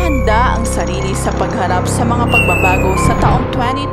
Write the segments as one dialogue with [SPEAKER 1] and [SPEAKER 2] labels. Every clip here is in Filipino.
[SPEAKER 1] Ihanda ang sarili sa pagharap sa mga pagbabago sa taong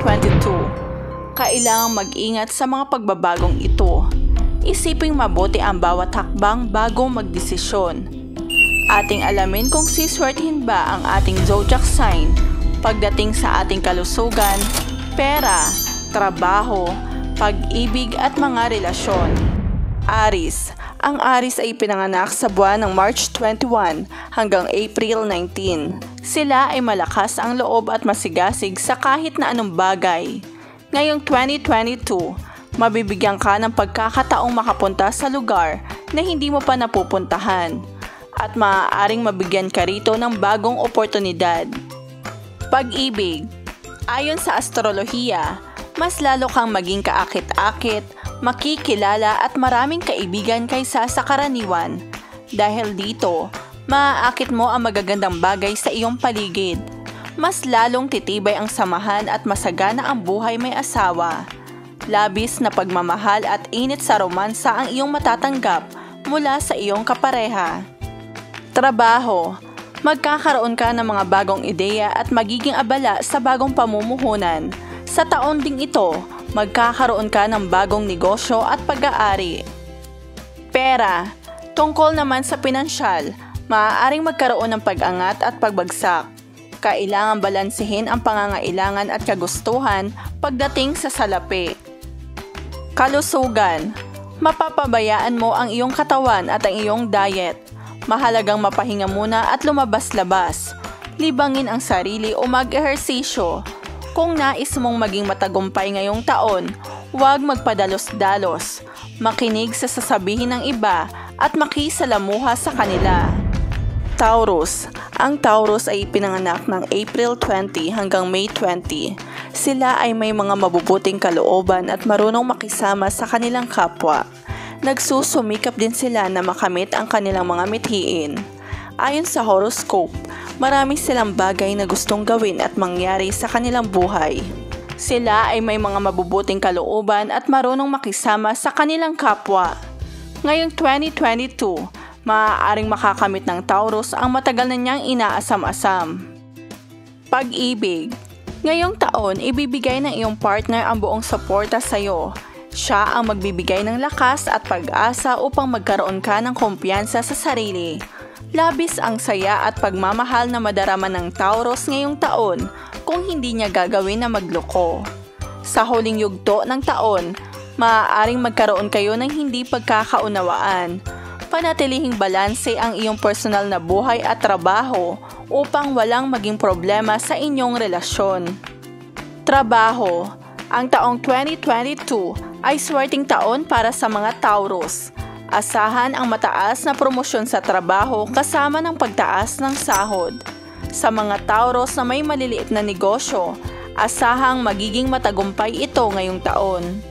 [SPEAKER 1] 2022. Kailangang mag-ingat sa mga pagbabagong ito. Isiping mabuti ang bawat hakbang bago magdesisyon. Ating alamin kung siswertihin ba ang ating zodiac sign pagdating sa ating kalusugan, pera, trabaho, pag-ibig at mga relasyon. Aries. Ang Aries ay pinanganak sa buwan ng March 21 hanggang April 19. Sila ay malakas ang loob at masigasig sa kahit na anong bagay. Ngayong 2022, mabibigyan ka ng pagkakataong makapunta sa lugar na hindi mo pa napupuntahan at maaaring mabigyan ka rito ng bagong oportunidad. Pag-ibig. Ayon sa astrolohiya, mas lalo kang maging kaakit-akit, makikilala at maraming kaibigan kaysa sa karaniwan. Dahil dito, maaakit mo ang magagandang bagay sa iyong paligid. Mas lalong titibay ang samahan at masagana ang buhay may asawa. Labis na pagmamahal at init sa romansa ang iyong matatanggap mula sa iyong kapareha. Trabaho. Magkakaroon ka ng mga bagong ideya at magiging abala sa bagong pamumuhunan. Sa taon ding ito, magkakaroon ka ng bagong negosyo at pag-aari. Pera. Tungkol naman sa pinansyal, maaaring magkaroon ng pag-angat at pagbagsak. Kailangan balansehin ang pangangailangan at kagustuhan pagdating sa salapi. Kalusugan. Mapapabayaan mo ang iyong katawan at ang iyong diet. Mahalagang mapahinga muna at lumabas-labas. Libangin ang sarili o mag-ehersisyo. Kung nais mong maging matagumpay ngayong taon, huwag magpadalos-dalos. Makinig sa sasabihin ng iba at makisalamuha sa kanila. Taurus. Ang Taurus ay pinanganak ng April 20 hanggang May 20. Sila ay may mga mabubuting kalooban at marunong makisama sa kanilang kapwa. Nagsusumikap din sila na makamit ang kanilang mga mithiin. Ayon sa horoscope, marami silang bagay na gustong gawin at mangyari sa kanilang buhay. Sila ay may mga mabubuting kalooban at marunong makisama sa kanilang kapwa. Ngayong 2022, maaaring makakamit ng Taurus ang matagal na niyang inaasam-asam. Pag-ibig. Ngayong taon, ibibigay ng iyong partner ang buong suporta sa iyo. Siya ang magbibigay ng lakas at pag-asa upang magkaroon ka ng kumpiyansa sa sarili. Labis ang saya at pagmamahal na madarama ng Taurus ngayong taon kung hindi niya gagawin na magloko. Sa huling yugto ng taon, maaaring magkaroon kayo ng hindi pagkakaunawaan. Panatilihing balanse ang iyong personal na buhay at trabaho upang walang maging problema sa inyong relasyon. Trabaho. Ang taong 2022 ay swerteng taon para sa mga Taurus. Asahan ang mataas na promosyon sa trabaho kasama ng pagtaas ng sahod. Sa mga Tauros na may maliliit na negosyo, asahang magiging matagumpay ito ngayong taon.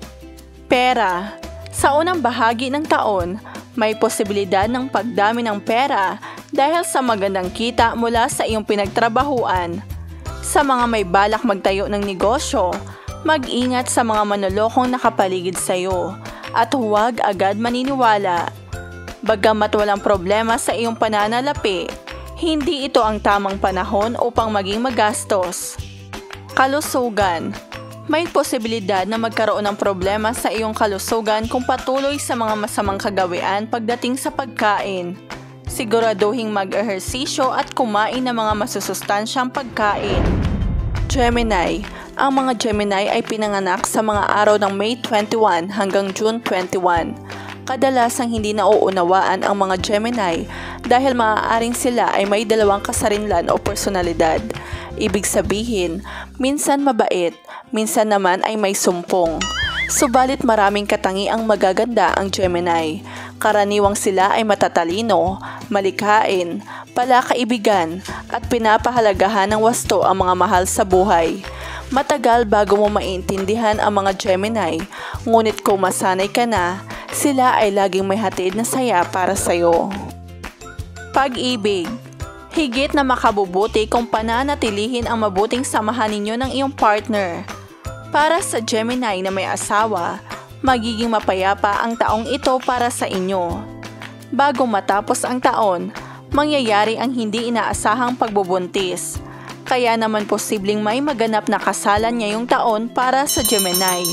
[SPEAKER 1] Pera. Sa unang bahagi ng taon, may posibilidad ng pagdami ng pera dahil sa magandang kita mula sa iyong pinagtrabahuan. Sa mga may balak magtayo ng negosyo, mag-ingat sa mga manlolokong nakapaligid sa iyo at huwag agad maniniwala. Bagamat walang problema sa iyong pananalapi, hindi ito ang tamang panahon upang maging magastos. Kalusugan. May posibilidad na magkaroon ng problema sa iyong kalusugan kung patuloy sa mga masamang kagawian pagdating sa pagkain. Siguraduhing mag-ehersisyo at kumain ng mga masusustansyang pagkain. Gemini. Ang mga Gemini ay pinanganak sa mga araw ng May 21 hanggang June 21. Kadalasang hindi nauunawaan ang mga Gemini dahil maaaring sila ay may dalawang kasarinlan o personalidad. Ibig sabihin, minsan mabait, minsan naman ay may sumpong. Subalit maraming katangiang magaganda ang Gemini. Karaniwang sila ay matatalino, malikhain, palakaibigan at pinapahalagahan ng wasto ang mga mahal sa buhay. Matagal bago mo maintindihan ang mga Gemini, ngunit kung masanay ka na, sila ay laging may hatid na saya para sa'yo. Pag-ibig. Higit na makabubuti kung pananatilihin ang mabuting samahan ninyo ng iyong partner. Para sa Gemini na may asawa, magiging mapayapa ang taong ito para sa inyo. Bago matapos ang taon, mangyayari ang hindi inaasahang pagbubuntis. Kaya naman posibleng may maganap na kasalan ngayong taon para sa Gemini.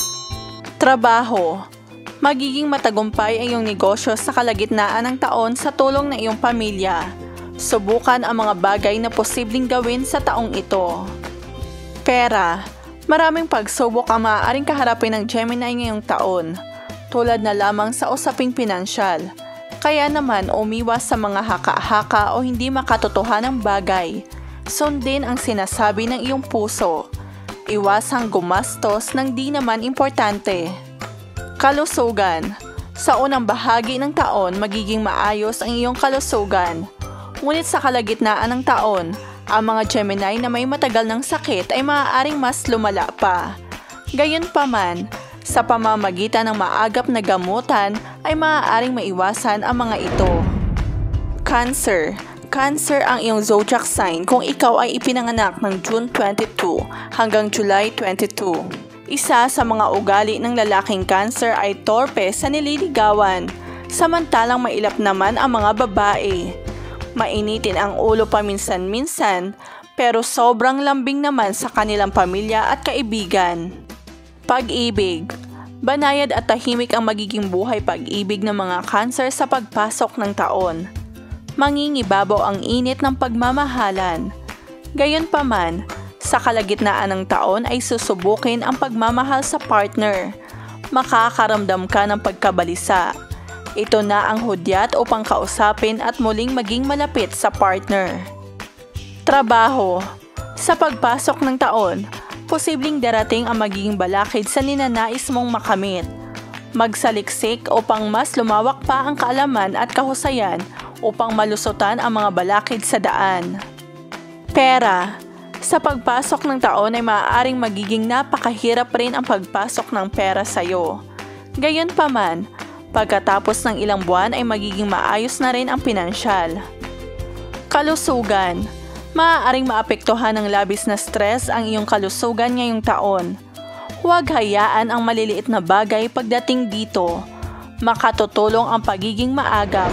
[SPEAKER 1] Trabaho. Magiging matagumpay ang iyong negosyo sa kalagitnaan ng taon sa tulong ng iyong pamilya. Subukan ang mga bagay na posibleng gawin sa taong ito. Pera. Maraming pagsubok ang maaaring kaharapin ng Gemini ngayong taon, tulad na lamang sa usaping pinansyal. Kaya naman umiwas sa mga haka-haka o hindi makatotohanang bagay. Sundin ang sinasabi ng iyong puso. Iwasang gumastos ng di naman importante. Kalusugan. Sa unang bahagi ng taon, magiging maayos ang iyong kalusugan. Ngunit sa kalagitnaan ng taon, ang mga Gemini na may matagal ng sakit ay maaaring mas lumala pa. Gayunpaman, sa pamamagitan ng maagap na gamutan ay maaaring maiwasan ang mga ito. Cancer. Cancer ang iyong zodiac sign kung ikaw ay ipinanganak ng June 22 hanggang July 22. Isa sa mga ugali ng lalaking Cancer ay torpe sa nililigawan, samantalang mailap naman ang mga babae. Mainitin ang ulo paminsan-minsan, pero sobrang lambing naman sa kanilang pamilya at kaibigan. Pag-ibig. Banayad at tahimik ang magiging buhay pag-ibig ng mga Cancer sa pagpasok ng taon. Mangingibabaw ang init ng pagmamahalan. Gayunpaman, sa kalagitnaan ng taon ay susubukin ang pagmamahal sa partner. Makakaramdam ka ng pagkabalisa. Ito na ang hudyat upang kausapin at muling maging malapit sa partner. Trabaho. Sa pagpasok ng taon, posibleng darating ang magiging balakid sa ninanais mong makamit. Magsaliksik upang mas lumawak pa ang kaalaman at kahusayan upang malusutan ang mga balakid sa daan. Pera. Sa pagpasok ng taon ay maaaring magiging napakahirap rin ang pagpasok ng pera sa iyo. Gayunpaman, pagkatapos ng ilang buwan ay magiging maayos na rin ang pinansyal. Kalusugan. Maaaring maapektuhan ng labis na stress ang iyong kalusugan ngayong taon. Huwag hayaan ang maliliit na bagay pagdating dito. Makatutulong ang pagiging maagap.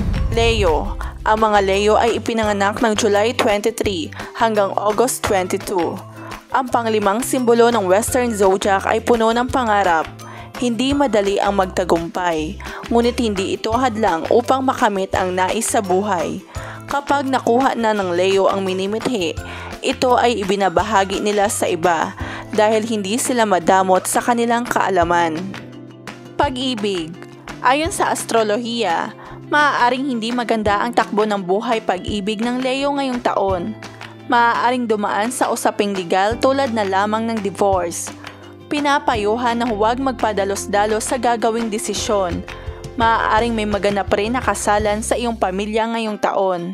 [SPEAKER 1] Leo. Ang mga Leo ay ipinanganak ng July 23 hanggang August 22. Ang panglimang simbolo ng Western Zodiac ay puno ng pangarap. Hindi madali ang magtagumpay, ngunit hindi ito hadlang upang makamit ang nais sa buhay. Kapag nakuha na ng Leo ang minimithi, ito ay ibinabahagi nila sa iba dahil hindi sila madamot sa kanilang kaalaman. Pag-ibig. Ayon sa astrolohiya, maaaring hindi maganda ang takbo ng buhay pag-ibig ng Leo ngayong taon. Maaaring dumaan sa usaping legal tulad na lamang ng divorce. Pinapayuhan na huwag magpadalos-dalos sa gagawing desisyon. Maaaring may maganap rin na kasalan sa iyong pamilya ngayong taon.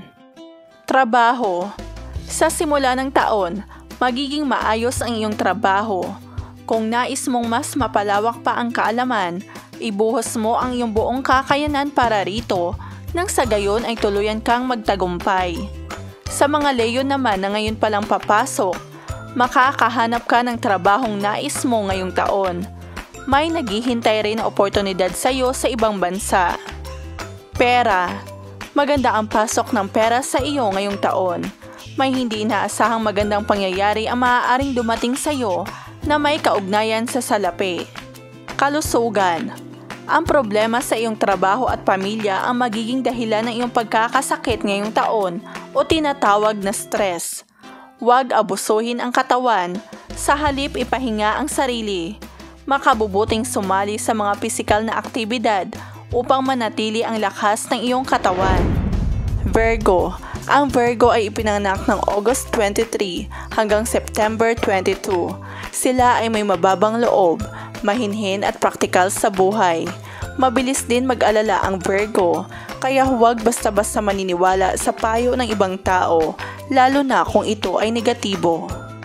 [SPEAKER 1] Trabaho. Sa simula ng taon, magiging maayos ang iyong trabaho. Kung nais mong mas mapalawak pa ang kaalaman, ibuhos mo ang iyong buong kakayanan para rito nang sa gayon ay tuluyan kang magtagumpay. Sa mga Leo naman na ngayon palang papasok, makakahanap ka ng trabahong nais mo ngayong taon. May naghihintay rin na oportunidad sa iyo sa ibang bansa. Pera. Maganda ang pasok ng pera sa iyo ngayong taon. May hindi inaasahang magandang pangyayari ang maaaring dumating sa iyo na may kaugnayan sa salapi. Kalusugan. Ang problema sa iyong trabaho at pamilya ang magiging dahilan ng iyong pagkakasakit ngayong taon o tinatawag na stress. Huwag abusuhin ang katawan, sa halip ipahinga ang sarili. Makabubuting sumali sa mga pisikal na aktibidad upang manatili ang lakas ng iyong katawan. Virgo. Ang Virgo ay ipinanganak ng August 23 hanggang September 22. Sila ay may mababang loob, mahinhin at praktikal sa buhay. Mabilis din mag-alala ang Virgo, kaya huwag basta-basta maniniwala sa payo ng ibang tao, lalo na kung ito ay negatibo.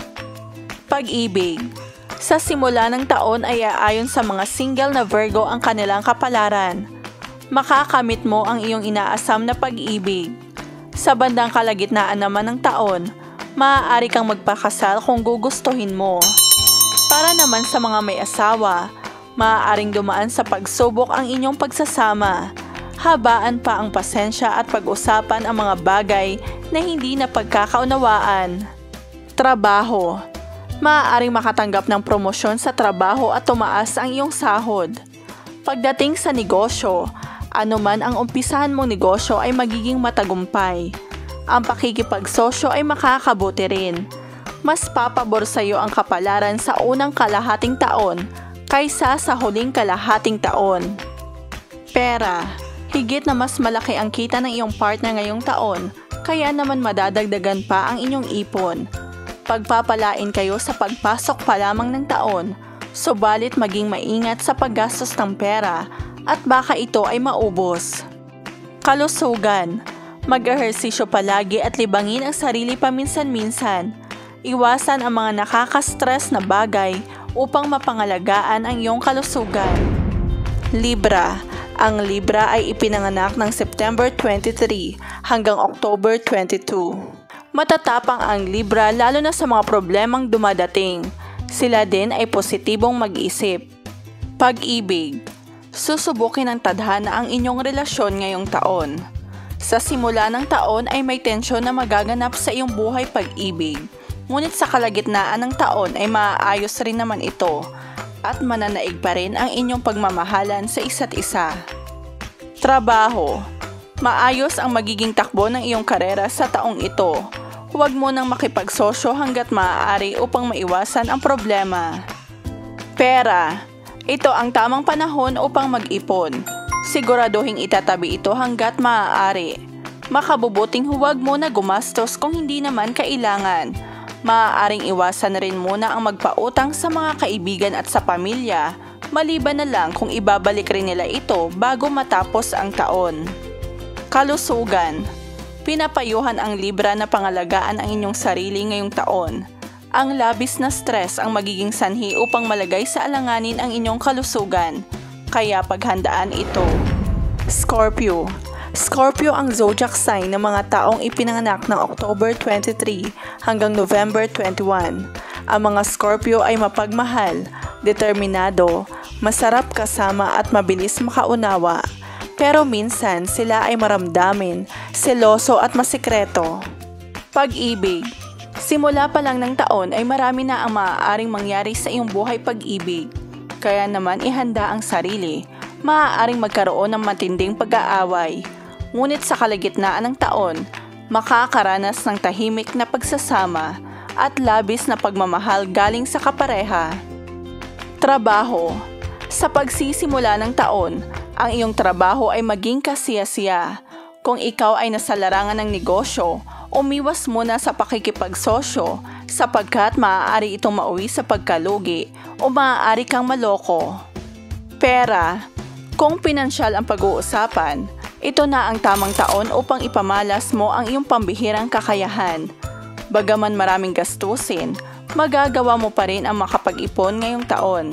[SPEAKER 1] Pag-ibig. Sa simula ng taon ay aayon sa mga single na Virgo ang kanilang kapalaran. Makakamit mo ang iyong inaasam na pag-ibig. Sa bandang kalagitnaan naman ng taon, maaari kang magpakasal kung gugustuhin mo. Para naman sa mga may asawa, maaaring dumaan sa pagsubok ang inyong pagsasama. habaan pa ang pasensya at pag-usapan ang mga bagay na hindi na pagkakaunawaan. Trabaho. Maaaring makatanggap ng promosyon sa trabaho at tumaas ang iyong sahod. Pagdating sa negosyo, anuman ang umpisahan mong negosyo ay magiging matagumpay. Ang pakikipagsosyo ay makakabuti rin. Mas papabor sa iyo ang kapalaran sa unang kalahating taon kaysa sa huling kalahating taon. Pera. Higit na mas malaki ang kita ng iyong partner ngayong taon, kaya naman madadagdagan pa ang inyong ipon. Pagpapalain kayo sa pagpasok pa lamang ng taon, subalit maging maingat sa paggastos ng pera at baka ito ay maubos. Kalusugan. Mag-ehersisyo palagi at libangin ang sarili paminsan-minsan. Iwasan ang mga nakaka-stress na bagay upang mapangalagaan ang iyong kalusugan. Libra. Ang Libra ay ipinanganak ng September 23 hanggang October 22. Matatapang ang Libra lalo na sa mga problemang dumadating. Sila din ay positibong mag-isip. Pag-ibig. Susubukin ng tadhana ang inyong relasyon ngayong taon. Sa simula ng taon ay may tensyon na magaganap sa iyong buhay pag-ibig. Ngunit sa kalagitnaan ng taon ay maaayos rin naman ito at mananaig pa rin ang inyong pagmamahalan sa isa't isa. Trabaho. Maayos ang magiging takbo ng iyong karera sa taong ito. Huwag mo nang makipagsosyo hanggat maaari upang maiwasan ang problema. Pera. Ito ang tamang panahon upang mag-ipon. Siguraduhin itatabi ito hanggat maaari. Makabubuting huwag mo na gumastos kung hindi naman kailangan. Maaaring iwasan rin muna ang magpautang sa mga kaibigan at sa pamilya, maliban na lang kung ibabalik rin nila ito bago matapos ang taon. Kalusugan. Pinapayuhan ang Libra na pangalagaan ang inyong sarili ngayong taon. Ang labis na stress ang magiging sanhi upang malagay sa alanganin ang inyong kalusugan, kaya paghandaan ito. Scorpio. Scorpio ang zodiac sign ng mga taong ipinanganak ng October 23 hanggang November 21. Ang mga Scorpio ay mapagmahal, determinado, masarap kasama at mabilis makaunawa. Pero minsan sila ay maramdamin, seloso at masikreto. Pag-ibig. Simula pa lang ng taon ay marami na ang maaaring mangyari sa iyong buhay pag-ibig. Kaya naman ihanda ang sarili. Maaaring magkaroon ng matinding pag-aaway. Ngunit sa kalagitnaan ng taon, makakaranas ng tahimik na pagsasama at labis na pagmamahal galing sa kapareha. Trabaho. Sa pagsisimula ng taon, ang iyong trabaho ay maging kasiyasiya. Kung ikaw ay nasa larangan ng negosyo, umiwas muna sa pakikipagsosyo sapagkat maaari itong mauwi sa pagkalugi o maaari kang maloko. Pera. Kung pinansyal ang pag-uusapan, ito na ang tamang taon upang ipamalas mo ang iyong pambihirang kakayahan. Bagaman maraming gastusin, magagawa mo pa rin ang makapag-ipon ngayong taon.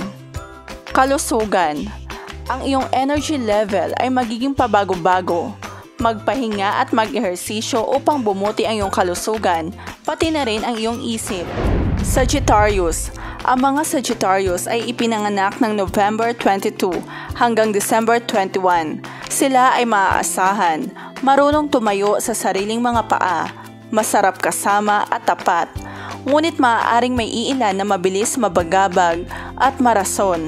[SPEAKER 1] Kalusugan. Ang iyong energy level ay magiging pabago-bago. Magpahinga at mag-ehersisyo upang bumuti ang iyong kalusugan, pati na rin ang iyong isip. Sagittarius. Ang mga Sagittarius ay ipinanganak ng November 22 hanggang December 21. Sila ay maaasahan, marunong tumayo sa sariling mga paa, masarap kasama at tapat. Ngunit maaaring may iilan na mabilis mabagabag at marason.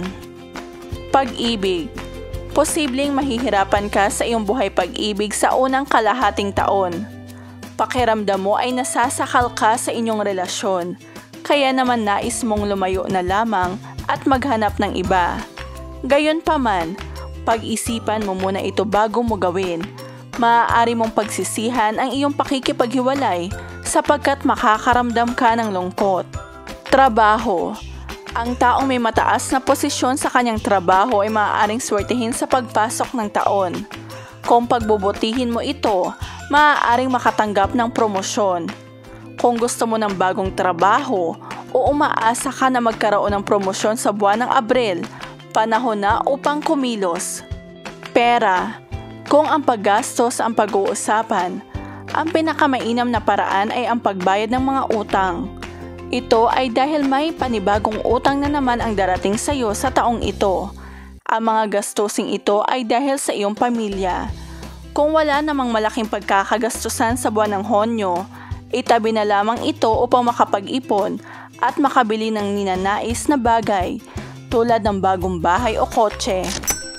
[SPEAKER 1] Pag-ibig. Posibleng mahihirapan ka sa iyong buhay pag-ibig sa unang kalahating taon. Pakiramdam mo ay nasasakal ka sa inyong relasyon, kaya naman nais mong lumayo na lamang at maghanap ng iba. Gayunpaman, pag-isipan mo muna ito bago mo gawin. Maaari mong pagsisihan ang iyong pakikipaghiwalay sapagkat makakaramdam ka ng lungkot. Trabaho. Ang taong may mataas na posisyon sa kanyang trabaho ay maaaring swertihin sa pagpasok ng taon. Kung pagbubutihin mo ito, maaaring makatanggap ng promosyon. Kung gusto mo ng bagong trabaho o umaasa ka na magkaroon ng promosyon sa buwan ng Abril, panahon na upang kumilos. Pera. Kung ang paggastos ang pag-uusapan, ang pinakamainam na paraan ay ang pagbayad ng mga utang. Ito ay dahil may panibagong utang na naman ang darating sa iyo sa taong ito. Ang mga gastusing ito ay dahil sa iyong pamilya. Kung wala namang malaking pagkakagastusan sa buwan ng Hunyo, itabi na lamang ito upang makapag-ipon at makabili ng ninanais na bagay tulad ng bagong bahay o kotse.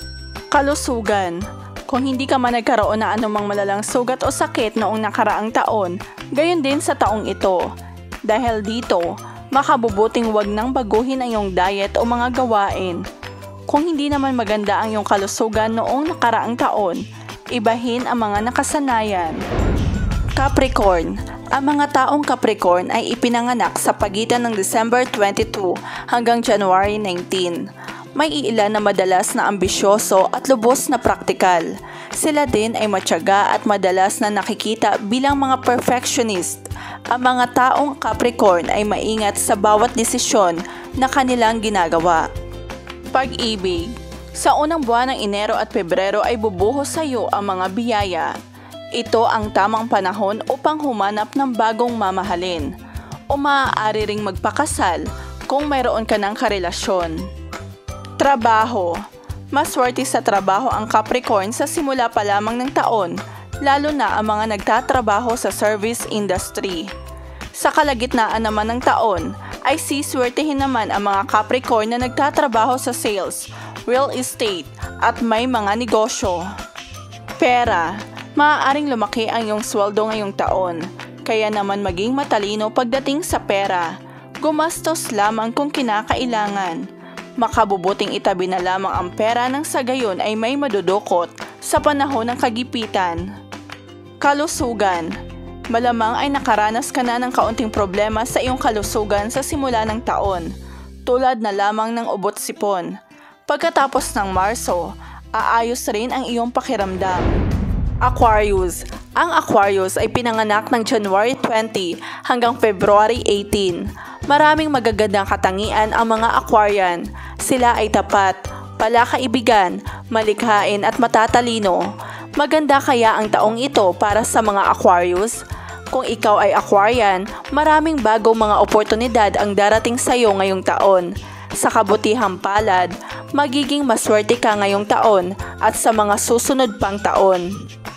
[SPEAKER 1] Kalusugan. Kung hindi ka man nagkaroon ng anumang malalang sugat o sakit noong nakaraang taon, gayon din sa taong ito. Dahil dito, makabubuting wag nang baguhin ang iyong diet o mga gawain. Kung hindi naman maganda ang iyong kalusugan noong nakaraang taon, ibahin ang mga nakasanayan. Capricorn. Ang mga taong Capricorn ay ipinanganak sa pagitan ng December 22 hanggang January 19. May iilan na madalas na ambisyoso at lubos na praktikal. Sila din ay matyaga at madalas na nakikita bilang mga perfectionist. Ang mga taong Capricorn ay maingat sa bawat desisyon na kanilang ginagawa. Pag-ibig. Sa unang buwan ng Enero at Pebrero ay bubuhos sa iyo ang mga biyaya. Ito ang tamang panahon upang humanap ng bagong mamahalin o maaari ring magpakasal kung mayroon ka ng karelasyon. Trabaho. Maswerte sa trabaho ang Capricorn sa simula pa lamang ng taon, lalo na ang mga nagtatrabaho sa service industry. Sa kalagitnaan naman ng taon, ay siswertehin naman ang mga Capricorn na nagtatrabaho sa sales, real estate, at may mga negosyo. Pera. Maaaring lumaki ang iyong sweldo ngayong taon, kaya naman maging matalino pagdating sa pera. Gumastos lamang kung kinakailangan. Makabubuting itabi na lamang ang pera nang sa gayon ay may madudukot sa panahon ng kagipitan. Kalusugan. Malamang ay nakaranas ka na ng kaunting problema sa iyong kalusugan sa simula ng taon, tulad na lamang ng ubot sipon. Pagkatapos ng Marso, aayos rin ang iyong pakiramdam. Aquarius. Ang Aquarius ay pinanganak ng January 20 hanggang February 18. Maraming magagandang katangian ang mga Aquarian. Sila ay tapat, palakaibigan, malikhain at matatalino. Maganda kaya ang taong ito para sa mga Aquarius? Kung ikaw ay Aquarian, maraming bagong mga oportunidad ang darating sa iyo ngayong taon. Sa kabutihang palad, magiging maswerte ka ngayong taon at sa mga susunod pang taon.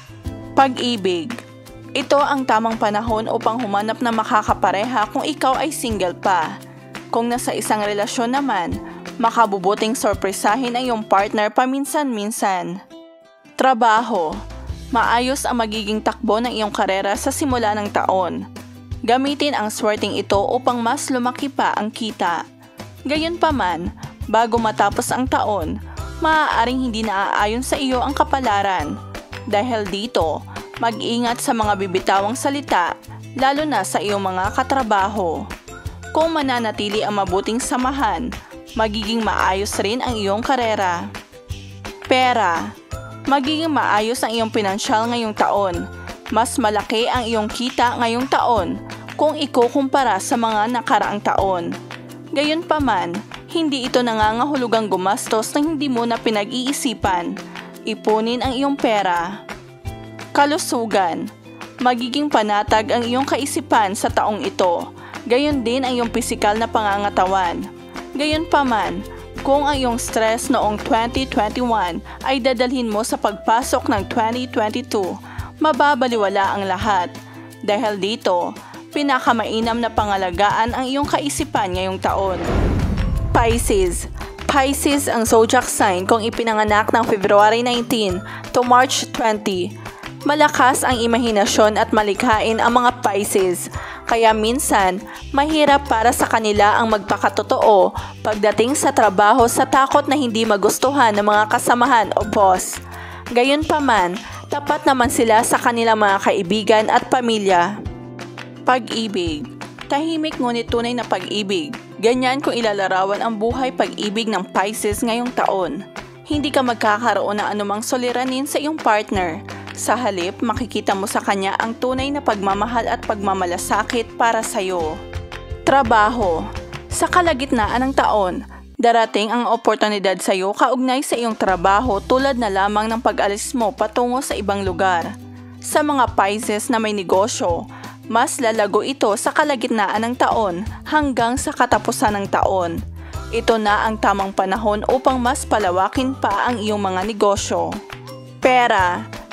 [SPEAKER 1] Pag-ibig. Ito ang tamang panahon upang humanap na makakapareha kung ikaw ay single pa. Kung nasa isang relasyon naman, makabubuting sorpresahin ang iyong partner paminsan-minsan. Trabaho. Maayos ang magiging takbo ng iyong karera sa simula ng taon. Gamitin ang swerteng ito upang mas lumaki pa ang kita. Gayunpaman, bago matapos ang taon, maaaring hindi naaayon sa iyo ang kapalaran. Dahil dito, mag-ingat sa mga bibitawang salita, lalo na sa iyong mga katrabaho. Kung mananatili ang mabuting samahan, magiging maayos rin ang iyong karera. Pera. Magiging maayos ang iyong pinansyal ngayong taon. Mas malaki ang iyong kita ngayong taon kung ikukumpara sa mga nakaraang taon. Gayunpaman, hindi ito nangangahulugang gumastos na hindi mo na pinag-iisipan. Ipunin ang iyong pera. Kalusugan. Magiging panatag ang iyong kaisipan sa taong ito. Gayon din ang iyong pisikal na pangangatawan. Gayunpaman, kung ang iyong stress noong 2021 ay dadalhin mo sa pagpasok ng 2022, mababaliwala ang lahat. Dahil dito, pinakamainam na pangalagaan ang iyong kaisipan ngayong taon. Pisces. Pisces ang zodiac sign kung ipinanganak ng February 19 to March 20. Malakas ang imahinasyon at malikhain ang mga Pisces, kaya minsan mahirap para sa kanila ang magpakatotoo pagdating sa trabaho sa takot na hindi magustuhan ng mga kasamahan o boss. Gayunpaman, tapat naman sila sa kanilang mga kaibigan at pamilya. Pag-ibig. Tahimik ngunit tunay na pag-ibig. Ganyan kung ilalarawan ang buhay pag-ibig ng Pisces ngayong taon. Hindi ka magkakaroon ng anumang suliranin sa iyong partner. Sa halip, makikita mo sa kanya ang tunay na pagmamahal at pagmamalasakit para sa iyo. Trabaho. Sa kalagitnaan ng taon, darating ang oportunidad sa iyo kaugnay sa iyong trabaho tulad na lamang ng pag-alis mo patungo sa ibang lugar. Sa mga Pisces na may negosyo, mas lalago ito sa kalagitnaan ng taon hanggang sa katapusan ng taon. Ito na ang tamang panahon upang mas palawakin pa ang iyong mga negosyo. Pera.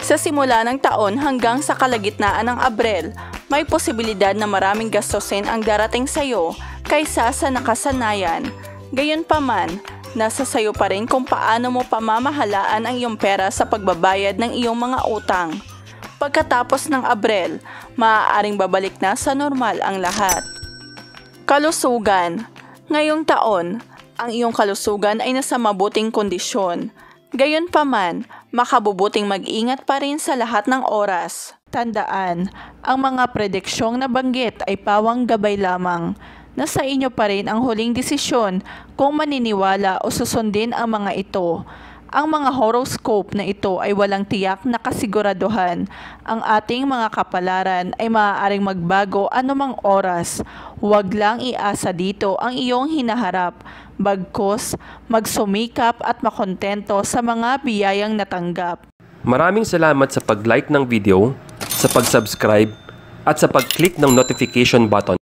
[SPEAKER 1] Sa simula ng taon hanggang sa kalagitnaan ng Abril, may posibilidad na maraming gastusin ang darating sa'yo kaysa sa nakasanayan. Gayunpaman, nasa sayo pa rin kung paano mo pamamahalaan ang iyong pera sa pagbabayad ng iyong mga utang. Pagkatapos ng Abril, maaaring babalik na sa normal ang lahat. Kalusugan. Ngayong taon, ang iyong kalusugan ay nasa mabuting kondisyon. Gayunpaman, makabubuting mag-ingat pa rin sa lahat ng oras. Tandaan, ang mga prediksyong nabanggit ay pawang gabay lamang. Nasa inyo pa rin ang huling desisyon kung maniniwala o susundin ang mga ito. Ang mga horoscope na ito ay walang tiyak na kasiguraduhan. Ang ating mga kapalaran ay maaaring magbago anumang oras. Huwag lang iasa dito ang iyong hinaharap. Bagkus, magsumikap at makontento sa mga biyayang natanggap.
[SPEAKER 2] Maraming salamat sa pag-like ng video, sa pag-subscribe, at sa pag-click ng notification button.